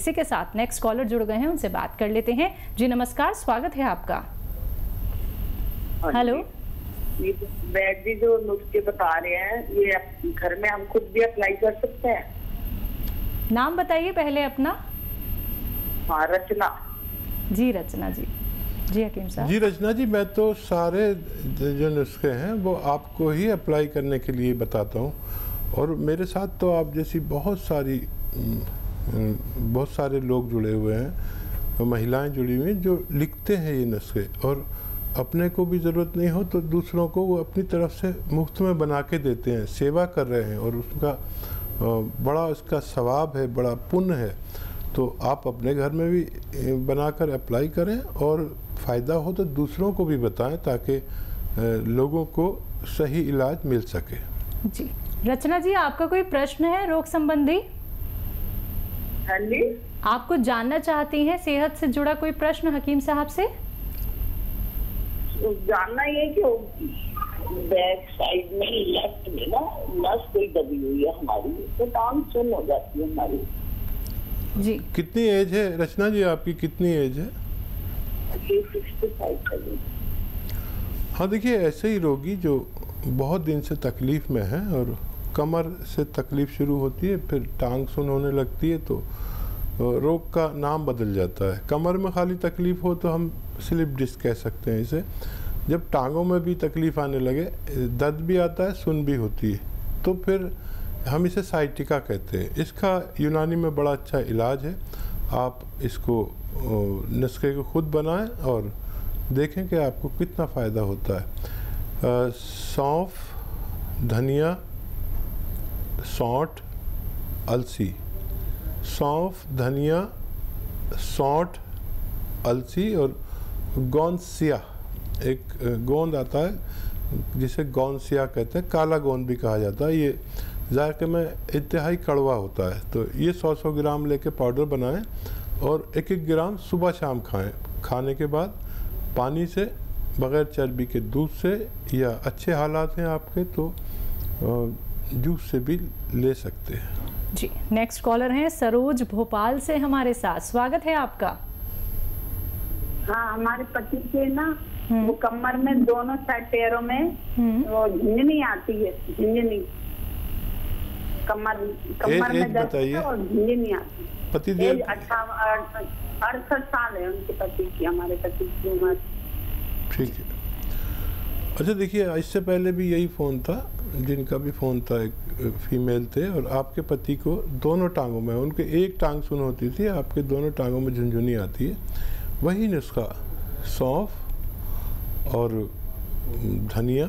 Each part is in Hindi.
इसी के साथ नेक्स्ट कॉलर जुड़ गए हैं, उनसे बात कर लेते हैं। जी नमस्कार, स्वागत है आपका। हेलो। वैद जी जो नुस्खे बता रहे हैं ये घर में हम खुद भी अप्लाई कर सकते हैं? नाम बताइए पहले अपना। हाँ, रचना। जी रचना जी। जी हकीम साहब। जी रचना जी, मैं तो सारे जो नुस्खे हैं वो आपको ही अप्लाई करने के लिए बताता हूँ, और मेरे साथ तो आप जैसी बहुत सारे लोग जुड़े हुए हैं, तो महिलाएं जुड़ी हुई हैं जो लिखते हैं ये नुस्खे, और अपने को भी ज़रूरत नहीं हो तो दूसरों को वो अपनी तरफ से मुफ्त में बना के देते हैं, सेवा कर रहे हैं, और उसका बड़ा उसका सवाब है, बड़ा पुण्य है। तो आप अपने घर में भी बनाकर अप्लाई करें, और फ़ायदा हो तो दूसरों को भी बताएं ताकि लोगों को सही इलाज मिल सके। जी रचना जी, आपका कोई प्रश्न है रोग संबंधी? हाँ जी। आप कुछ जानना चाहती हैं, सेहत से जुड़ा कोई प्रश्न हकीम साहब से? जानना ये कि बैक साइड में लेफ्ट में ना नस कोई दबी हुई है हमारी, तो टांग सुन हो जाती है हमारी। जी कितनी एज है रचना जी, आपकी कितनी एज है? 65। हाँ देखिए, ऐसे ही रोगी जो बहुत दिन से तकलीफ़ में है और कमर से तकलीफ़ शुरू होती है, फिर टांग सुन होने लगती है, तो रोग का नाम बदल जाता है। कमर में खाली तकलीफ़ हो तो हम स्लिप डिस्क कह सकते हैं इसे। जब टांगों में भी तकलीफ़ आने लगे, दर्द भी आता है, सुन भी होती है, तो फिर हम इसे साइटिका कहते हैं। इसका यूनानी में बड़ा अच्छा इलाज है। आप इसको नुस्खे को खुद बनाएं और देखें कि आपको कितना फ़ायदा होता है। सौंफ, धनिया, सौंठ, अलसी। सौंफ, धनिया, सौंठ, अलसी और गोंदसिया, एक गोंद आता है जिसे गोंदसिया कहते हैं, काला गोंद भी कहा जाता है। ये जायके में इंतहाई कड़वा होता है। तो ये 100-100 ग्राम लेके पाउडर बनाएं और 1-1 ग्राम सुबह शाम खाएं। खाने के बाद पानी से, बग़ैर चर्बी के दूध से, या अच्छे हालात हैं आपके तो जूस से भी ले सकते हैं। जी नेक्स्ट कॉलर हैं सरोज भोपाल से हमारे साथ, स्वागत है आपका। हाँ, हमारे पति के ना वो कमर में दोनों साइड पैरों में वो झिंझनी आती है, झिंझनी कमर में दर्द है और झिंझनी आती है। पति देव 68 साल है उनके पति की, हमारे पति की उम्र। ठीक है। अच्छा देखिए, इससे पहले भी यही फ़ोन था, जिनका भी फ़ोन था, एक फीमेल थे, और आपके पति को दोनों टांगों में, उनके एक टांग सुन होती थी, आपके दोनों टांगों में झुनझुनी आती है। वही नुस्खा सौंफ और धनिया,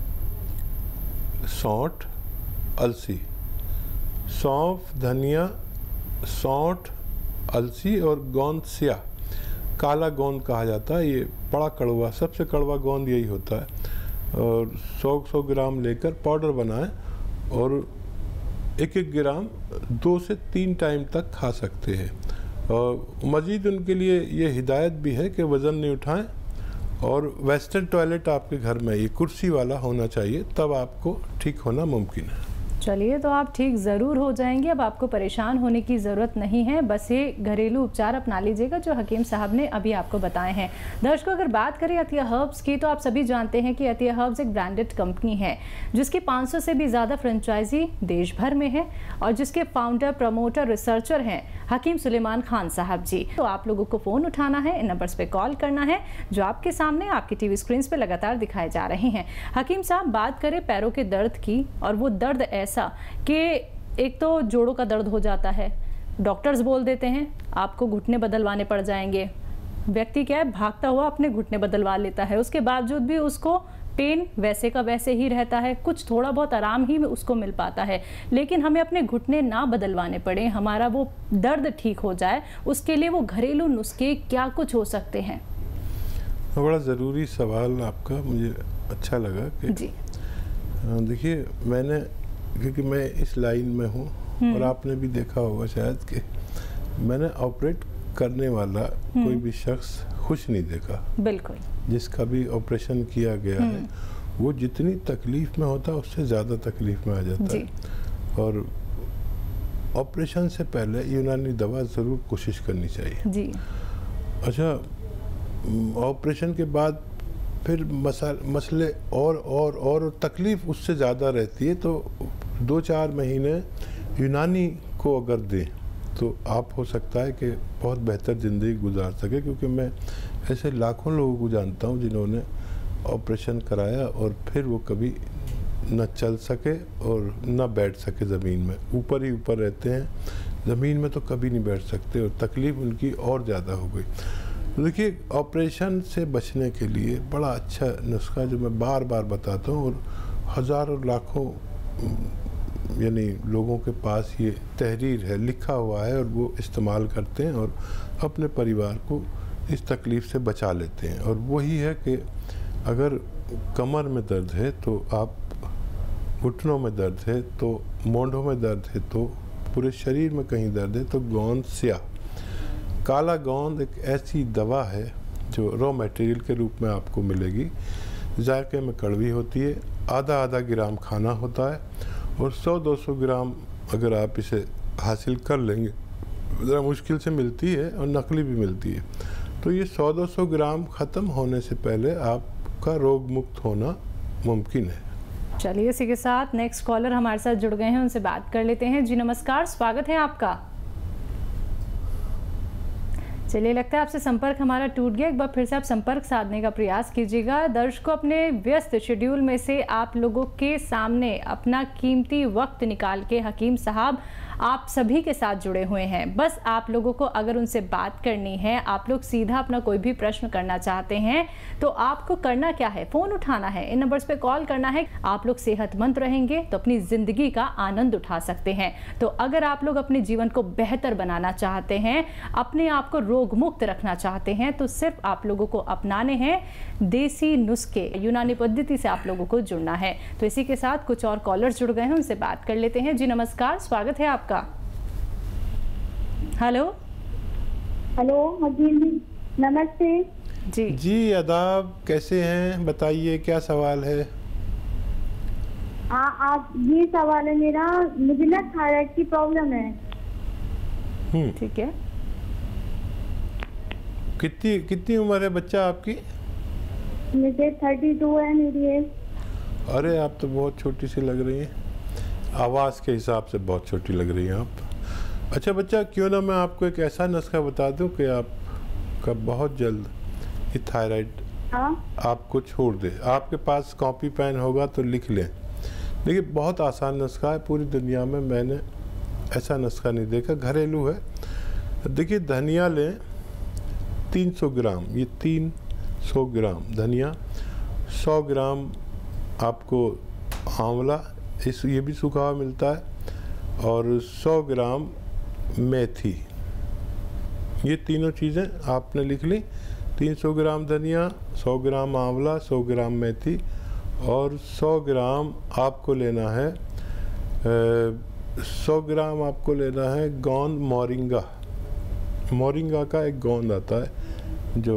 सौंठ, अलसी। सौंफ, धनिया, सौंठ, अलसी और गोंदसिया, काला गोंद कहा जाता है। ये बड़ा कड़वा, सबसे कड़वा गोंद यही होता है। और 100-100 ग्राम लेकर पाउडर बनाएं और 1-1 ग्राम 2 से 3 टाइम तक खा सकते हैं। और मज़ीद उनके लिए ये हिदायत भी है कि वज़न नहीं उठाएं, और वेस्टर्न टॉयलेट आपके घर में ये कुर्सी वाला होना चाहिए, तब आपको ठीक होना मुमकिन है। चलिए, तो आप ठीक ज़रूर हो जाएंगे। अब आपको परेशान होने की ज़रूरत नहीं है, बस ये घरेलू उपचार अपना लीजिएगा जो हकीम साहब ने अभी आपको बताए हैं। दर्शकों, अगर बात करें अतिया हर्ब्स की, तो आप सभी जानते हैं कि अतिया हर्ब्स एक ब्रांडेड कंपनी है जिसकी 500 से भी ज़्यादा फ्रेंचाइजी देश भर में है, और जिसके फाउंडर, प्रमोटर, रिसर्चर हैं हकीम सुलेमान खान साहब जी। तो आप लोगों को फ़ोन उठाना है, इन नंबर्स पे कॉल करना है जो आपके सामने आपकी टीवी स्क्रीन पे लगातार दिखाए जा रहे हैं। हकीम साहब, बात करें पैरों के दर्द की, और वो दर्द ऐसा कि एक तो जोड़ों का दर्द हो जाता है, डॉक्टर्स बोल देते हैं आपको घुटने बदलवाने पड़ जाएंगे। व्यक्ति क्या है, भागता हुआ अपने घुटने बदलवा लेता है, उसके बावजूद भी उसको पेन वैसे का वैसे ही रहता है, कुछ थोड़ा बहुत आराम ही उसको मिल पाता है। लेकिन हमें अपने घुटने ना बदलवाने पड़े, हमारा वो दर्द ठीक हो जाए, उसके लिए वो घरेलू नुस्खे क्या कुछ हो सकते हैं? बड़ा ज़रूरी सवाल आपका, मुझे अच्छा लगा कि जी देखिए, मैंने, क्योंकि मैं इस लाइन में हूँ और आपने भी देखा होगा शायद कि मैंने ऑपरेट करने वाला कोई भी शख्स खुश नहीं देखा। बिल्कुल। जिसका भी ऑपरेशन किया गया है वो जितनी तकलीफ में होता है उससे ज़्यादा तकलीफ में आ जाता है। और ऑपरेशन से पहले यूनानी दवा ज़रूर कोशिश करनी चाहिए जी। अच्छा, ऑपरेशन के बाद फिर मसले और तकलीफ़ उससे ज़्यादा रहती है, तो 2-4 महीने यूनानी को अगर दें तो आप हो सकता है कि बहुत बेहतर ज़िंदगी गुजार सके, क्योंकि मैं ऐसे लाखों लोगों को जानता हूँ जिन्होंने ऑपरेशन कराया और फिर वो कभी न चल सके और न बैठ सके, ज़मीन में ऊपर ही ऊपर रहते हैं, ज़मीन में तो कभी नहीं बैठ सकते और तकलीफ़ उनकी और ज़्यादा हो गई। तो देखिए, ऑपरेशन से बचने के लिए बड़ा अच्छा नुस्खा जो मैं बार बार बताता हूँ और हज़ारों लाखों यानी लोगों के पास ये तहरीर है, लिखा हुआ है और वो इस्तेमाल करते हैं और अपने परिवार को इस तकलीफ़ से बचा लेते हैं। और वही है कि अगर कमर में दर्द है तो आप, घुटनों में दर्द है तो, मोंढों में दर्द है तो, पूरे शरीर में कहीं दर्द है तो गोंद स्याह, काला गोंद एक ऐसी दवा है जो रॉ मटेरियल के रूप में आपको मिलेगी, जायके में कड़वी होती है, आधा ग्राम खाना होता है और 100-200 ग्राम अगर आप इसे हासिल कर लेंगे, ज़रा मुश्किल से मिलती है और नकली भी मिलती है, तो ये 100-200 ग्राम ख़त्म होने से पहले आपका रोग मुक्त होना मुमकिन है। चलिए, इसी के साथ नेक्स्ट कॉलर हमारे साथ जुड़ गए हैं, उनसे बात कर लेते हैं। जी नमस्कार, स्वागत है आपका। चलिए, लगता है आपसे संपर्क हमारा टूट गया, एक बार फिर से आप संपर्क साधने का प्रयास कीजिएगा। दर्शकों, अपने व्यस्त शेड्यूल में से आप लोगों के सामने अपना कीमती वक्त निकाल के हकीम साहब आप सभी के साथ जुड़े हुए हैं। बस आप लोगों को अगर उनसे बात करनी है, आप लोग सीधा अपना कोई भी प्रश्न करना चाहते हैं, तो आपको करना क्या है, फ़ोन उठाना है, इन नंबर्स पे कॉल करना है। आप लोग सेहतमंद रहेंगे तो अपनी ज़िंदगी का आनंद उठा सकते हैं। तो अगर आप लोग अपने जीवन को बेहतर बनाना चाहते हैं, अपने आप को रोग मुक्त रखना चाहते हैं, तो सिर्फ आप लोगों को अपनाने हैं देसी नुस्खे, यूनानी पद्धति से आप लोगों को जुड़ना है। तो इसी के साथ कुछ और कॉलर्स जुड़ गए हैं, उनसे बात कर लेते हैं। जी नमस्कार, स्वागत है आपका। हेलो जी नमस्ते जी, आदाब, कैसे हैं, बताइए क्या सवाल है। हाँ, आप, ये सवाल है मेरा, मुझे ना थायराइड की प्रॉब्लम है। ठीक है। कितनी उम्र है बच्चा आपकी? मुझे 32 है मेरी एज। अरे, आप तो बहुत छोटी सी लग रही हैं, आवाज़ के हिसाब से बहुत छोटी लग रही हैं आप। अच्छा बच्चा, क्यों ना मैं आपको एक ऐसा नुस्खा बता दूं कि आपका बहुत जल्द ये थायराइड आपको छोड़ दे। आपके पास कॉपी पेन होगा तो लिख लें। देखिए, बहुत आसान नुस्खा है, पूरी दुनिया में मैंने ऐसा नुस्खा नहीं देखा, घरेलू है। देखिए, धनिया लें 300 ग्राम, ये 300 ग्राम धनिया, 100 ग्राम आपको आंवला, ये भी सूखा हुआ मिलता है, और 100 ग्राम मेथी। ये तीनों चीज़ें आपने लिख ली। 300 ग्राम धनिया, 100 ग्राम आंवला, 100 ग्राम मेथी और 100 ग्राम आपको लेना है 100 ग्राम आपको लेना है गोंद मोरिंगा। मोरिंगा का एक गोंद आता है जो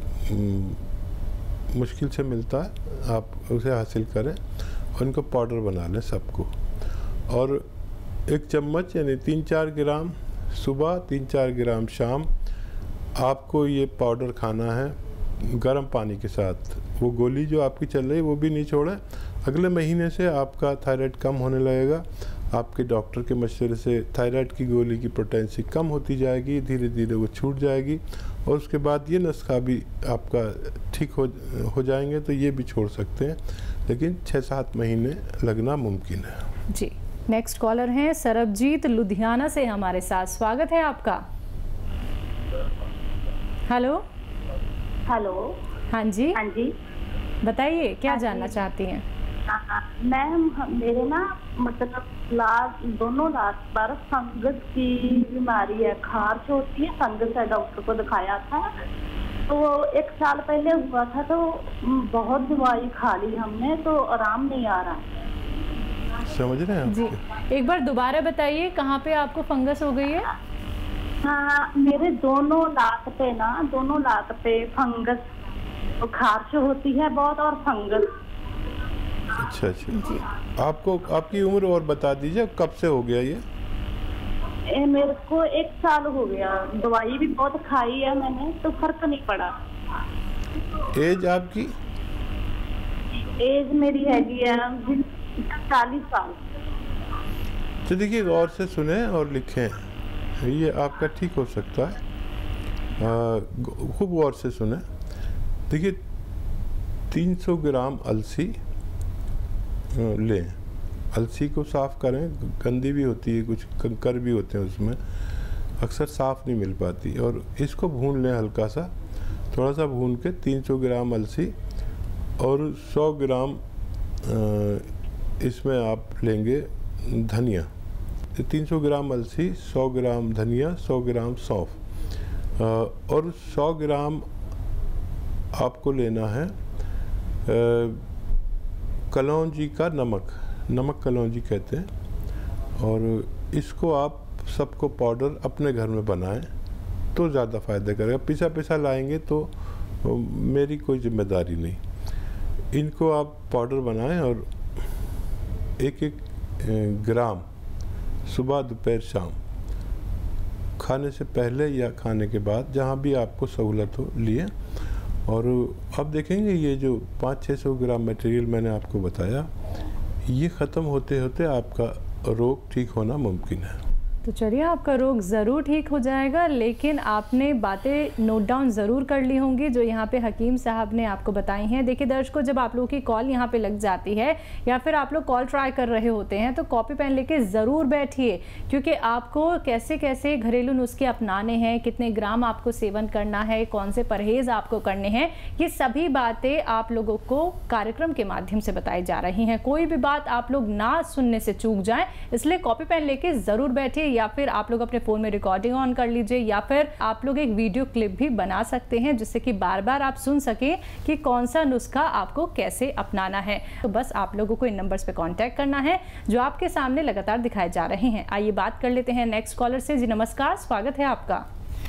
मुश्किल से मिलता है, आप उसे हासिल करें और इनको पाउडर बना लें सबको। और 1 चम्मच यानी 3-4 ग्राम सुबह, 3-4 ग्राम शाम आपको ये पाउडर खाना है गर्म पानी के साथ। वो गोली जो आपकी चल रही है वो भी नहीं छोड़ें। अगले महीने से आपका थायराइड कम होने लगेगा। आपके डॉक्टर के मशवरे से थायराइड की गोली की पोटेंसी कम होती जाएगी, धीरे धीरे वो छूट जाएगी और उसके बाद ये नुस्खा भी आपका ठीक हो जाएंगे तो ये भी छोड़ सकते हैं, लेकिन 6-7 महीने लगना मुमकिन है। जी, नेक्स्ट कॉलर हैं सरबजीत लुधियाना से हमारे साथ, स्वागत है आपका। Hello hello. हाँ जी, हाँ जी, बताइए क्या जानना चाहती हैं। मैम, मेरे ना मतलब दोनों लास्ट बार फंगस की बीमारी है, खारिश होती है, फंगस है, डॉक्टर को दिखाया था तो 1 साल पहले हुआ था, तो बहुत दवाई खा ली हमने तो आराम नहीं आ रहा। समझ रहे हैं जी, एक बार दोबारा बताइए कहाँ पे आपको फंगस हो गई है। हाँ, मेरे दोनों लात पे फंगस, तो खारिश होती है बहुत और फंगस। अच्छा जी। आपको आपकी उम्र और बता दीजिए, कब से हो गया ये? मेरे को 1 साल हो गया, दवाई भी बहुत खाई है मैंने, तो फर्क नहीं पड़ा। एज आपकी? एज मेरी हैगी है 40 साल। तो देखिए, गौर से सुने और लिखें, ये आपका ठीक हो सकता है। खूब गौर से सुने। देखिए, 300 ग्राम अलसी लें। अलसी को साफ़ करें, गंदी भी होती है, कुछ कंकर भी होते हैं उसमें, अक्सर साफ़ नहीं मिल पाती। और इसको भून लें हल्का सा, थोड़ा सा भून के 300 ग्राम अलसी और 100 ग्राम इसमें आप लेंगे धनिया। 300 ग्राम अलसी, 100 ग्राम धनिया, 100 ग्राम सौंफ और 100 ग्राम आपको लेना है कलौंजी का नमक कलौंजी कहते हैं। और इसको आप सबको पाउडर अपने घर में बनाएं तो ज़्यादा फ़ायदा करेगा। पिसा लाएंगे तो मेरी कोई जिम्मेदारी नहीं। इनको आप पाउडर बनाएं और एक ग्राम सुबह, दोपहर, शाम, खाने से पहले या खाने के बाद, जहाँ भी आपको सहूलत हो, लिए। और अब देखेंगे ये जो 500-600 ग्राम मटेरियल मैंने आपको बताया, ये ख़त्म होते होते आपका रोग ठीक होना मुमकिन है। तो चलिए, आपका रोग ज़रूर ठीक हो जाएगा, लेकिन आपने बातें नोट डाउन ज़रूर कर ली होंगी जो यहाँ पे हकीम साहब ने आपको बताई हैं। देखिए दर्शकों, जब आप लोगों की कॉल यहाँ पे लग जाती है या फिर आप लोग कॉल ट्राई कर रहे होते हैं तो कॉपी पेन लेके ज़रूर बैठिए, क्योंकि आपको कैसे कैसे घरेलू नुस्खे अपनाने हैं, कितने ग्राम आपको सेवन करना है, कौन से परहेज़ आपको करने हैं, ये सभी बातें आप लोगों को कार्यक्रम के माध्यम से बताई जा रही हैं। कोई भी बात आप लोग ना सुनने से चूक जाएं, इसलिए कॉपी पेन लेके ज़रूर बैठिए, या फिर आप लोग अपने फ़ोन में रिकॉर्डिंग ऑन कर लीजिए, या फिर आप लोग एक वीडियो क्लिप भी बना सकते हैं जिससे कि बार बार आप सुन सकें कि कौन सा नुस्खा आपको कैसे अपनाना है। तो बस आप लोगों को इन नंबर्स पे कांटेक्ट करना है जो आपके सामने लगातार दिखाए जा रहे हैं। आइए बात कर लेते हैं नेक्स्ट कॉलर से। जी नमस्कार, स्वागत है आपका।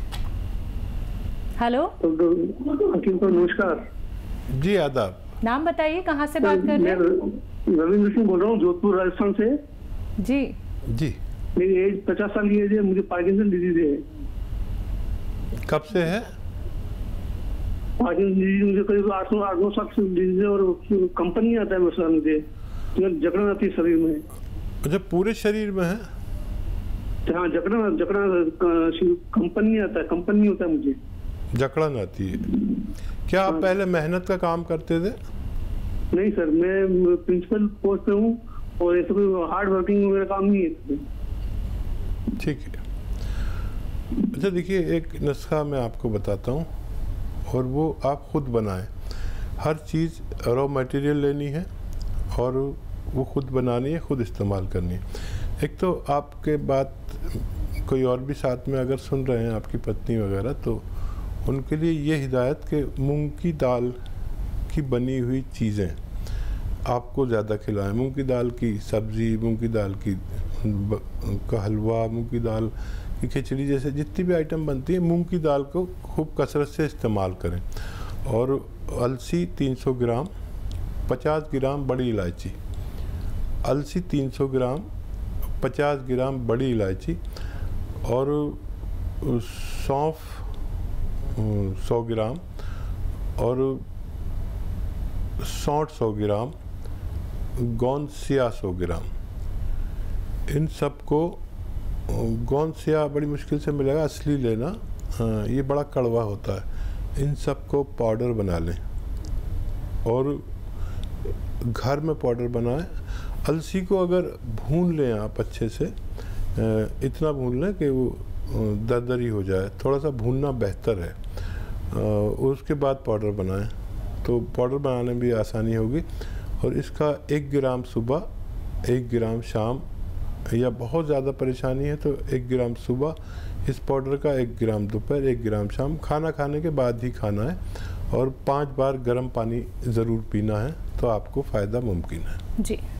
हेलो, नमस्कार जी, आदाब। नाम बताइए, कहाँ से बात कर रहे हैं? रविंद्र सिंह बोल रहा हूँ, जोधपुर, राजस्थान से। जी जी, मेरी एज 50 साल की एज है, मुझे पार्किंसन डिजीज है। कब से है? पार्किंसन डिजीज मुझे करीब 8-9 साल से डिजीज है, और कंपनी आता है मसला, मुझे जकड़न आती है शरीर में। अच्छा, पूरे शरीर में है? हाँ, जकड़न कंपनी आता है, कंपनी होता है मुझे, जकड़न आती है। क्या आप पहले मेहनत का काम करते थे? नहीं सर, मैं प्रिंसिपल पोस्ट पे हूँ और ऐसा कोई हार्ड वर्किंग मेरा काम नहीं है। ठीक है। अच्छा देखिए, एक नुस्खा मैं आपको बताता हूँ और वो आप खुद बनाएं। हर चीज़ रॉ मटेरियल लेनी है और वो खुद बनानी है, खुद इस्तेमाल करनी है। एक तो आपके बात कोई और भी साथ में अगर सुन रहे हैं, आपकी पत्नी वगैरह, तो उनके लिए ये हिदायत कि मूंग की दाल की बनी हुई चीज़ें आपको ज़्यादा खिलाएं। मूंग की दाल की सब्ज़ी, मूंग की दाल का हलवा, मूंग की दाल की खिचड़ी, जैसे जितनी भी आइटम बनती है, मूंग की दाल को खूब कसरत से इस्तेमाल करें। और अलसी 300 ग्राम, 50 ग्राम बड़ी इलायची। अलसी 300 ग्राम, 50 ग्राम बड़ी इलायची और सौंफ 100 ग्राम और सौंठ 100 ग्राम, गोंद सिया 100 ग्राम। इन सब को, गोंद सिया बड़ी मुश्किल से मिलेगा, असली लेना, ये बड़ा कड़वा होता है। इन सब को पाउडर बना लें और घर में पाउडर बनाएं। अलसी को अगर भून लें आप अच्छे से, इतना भून लें कि वो दरदरी हो जाए, थोड़ा सा भूनना बेहतर है। उसके बाद पाउडर बनाएं तो पाउडर बनाने में भी आसानी होगी। और इसका 1 ग्राम सुबह, 1 ग्राम शाम, या बहुत ज़्यादा परेशानी है तो 1 ग्राम सुबह इस पाउडर का, 1 ग्राम दोपहर, 1 ग्राम शाम, खाना खाने के बाद ही खाना है। और 5 बार गर्म पानी ज़रूर पीना है, तो आपको फ़ायदा मुमकिन है। जी।